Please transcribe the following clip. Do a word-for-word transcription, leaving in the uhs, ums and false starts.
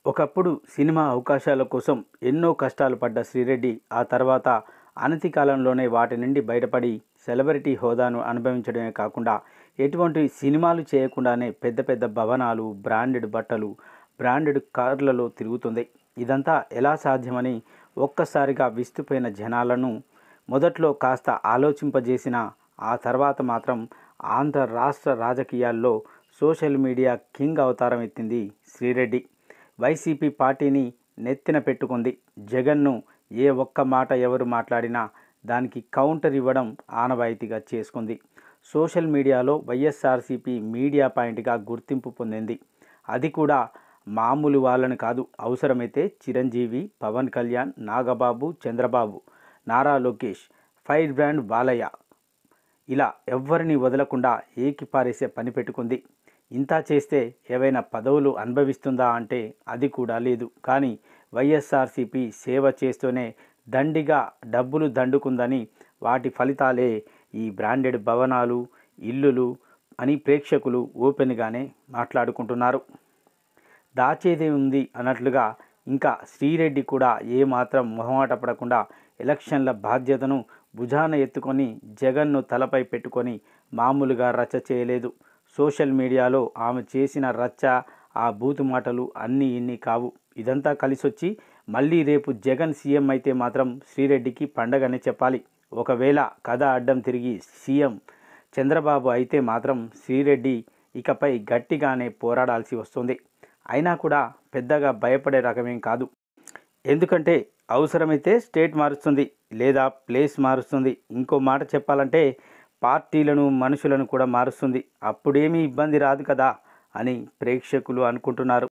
ఒకప్పుడు సినిమా అవకాశాల కోసం ఎన్నో కష్టాలు పడ్డ శ్రీరెడ్డి ఆ తర్వాత అనతి కాలంలోనే వాటి నుండి బయటపడి సెలబ్రిటీ హోదాను అనుభవించడమే కాకుండా ఎటువంటి సినిమాలు చేయకుండానే పెద్ద పెద్ద భవనాలు, బ్రాండెడ్ బట్టలు, బ్రాండెడ్ కార్లలో తిరుగుతుంది. ఇదంతా ఎలా సాధ్యమని ఒక్కసారిగా విస్తుపోయిన జనాలను మొదట్లో కాస్త ఆలోచింపజేసిన ఆ తర్వాత మాత్రం ఆంధ్ర రాష్ట్ర రాజకీయాల్లో సోషల్ మీడియా కింగ్ అవతారం ఎత్తింది శ్రీరెడ్డి. వైసీపీ పార్టీని నెత్తిన పెట్టుకుంది. జగన్ను ఏ ఒక్క మాట ఎవరు మాట్లాడినా దానికి కౌంటర్ ఇవ్వడం ఆనవాయితీగా చేసుకుంది. సోషల్ మీడియాలో వైఎస్ఆర్సీపీ మీడియా పాయింట్గా గుర్తింపు పొందింది. అది కూడా మామూలు వాళ్ళని కాదు, అవసరమైతే చిరంజీవి, పవన్ కళ్యాణ్, నాగబాబు, చంద్రబాబు, నారా లోకేష్, ఫైర్ బ్రాండ్ బాలయ్య, ఇలా ఎవ్వరిని వదలకుండా ఏకిపారేసే పని పెట్టుకుంది. ఇంత చేస్తే ఏవైనా పదవులు అనుభవిస్తుందా అంటే అది కూడా లేదు. కానీ వైఎస్ఆర్సీపీ సేవ చేస్తూనే దండిగా డబ్బులు దండుకుందని వాటి ఫలితాలే ఈ బ్రాండెడ్ భవనాలు, ఇల్లులు అని ప్రేక్షకులు ఓపెన్గానే మాట్లాడుకుంటున్నారు. దాచేదే ఉంది అన్నట్లుగా ఇంకా శ్రీరెడ్డి కూడా ఏమాత్రం మొహమాట పడకుండా ఎలక్షన్ల బాధ్యతను భుజాన ఎత్తుకొని జగన్ను తలపై పెట్టుకొని మామూలుగా రచ్చ చేయలేదు. సోషల్ మీడియాలో ఆమె చేసిన రచ్చ, ఆ బూతు మాటలు అన్నీ ఇన్ని కావు. ఇదంతా కలిసొచ్చి మళ్ళీ రేపు జగన్ సీఎం అయితే మాత్రం శ్రీరెడ్డికి పండగనే చెప్పాలి. ఒకవేళ కథ అడ్డం తిరిగి సీఎం చంద్రబాబు అయితే మాత్రం శ్రీరెడ్డి ఇకపై గట్టిగానే పోరాడాల్సి వస్తుంది. అయినా కూడా పెద్దగా భయపడే రకమేం కాదు. ఎందుకంటే అవసరమైతే స్టేట్ మారుస్తుంది, లేదా ప్లేస్ మారుస్తుంది. ఇంకో మాట చెప్పాలంటే పార్టీలను, మనుషులను కూడా మారుస్తుంది. అప్పుడేమీ ఇబ్బంది రాదు కదా అని ప్రేక్షకులు అనుకుంటున్నారు.